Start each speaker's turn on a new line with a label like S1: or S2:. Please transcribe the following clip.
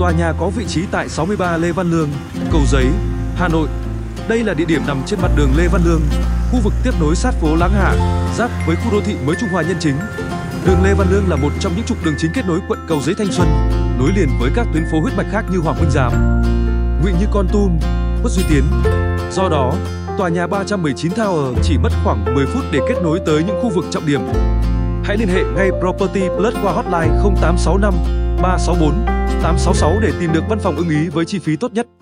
S1: Tòa nhà có vị trí tại 63 Lê Văn Lương, Cầu Giấy, Hà Nội. Đây là địa điểm nằm trên mặt đường Lê Văn Lương, khu vực tiếp nối sát phố Láng Hạ, giáp với khu đô thị mới Trung Hoa Nhân Chính. Đường Lê Văn Lương là một trong những trục đường chính kết nối quận Cầu Giấy Thanh Xuân, nối liền với các tuyến phố huyết mạch khác như Hoàng Minh Giám, Ngụy Như Kon Tum, Khuất Duy Tiến. Do đó, tòa nhà 319 Tower chỉ mất khoảng 10 phút để kết nối tới những khu vực trọng điểm. Hãy liên hệ ngay Property Plus qua hotline 0865 364 866 để tìm được văn phòng ưng ý với chi phí tốt nhất.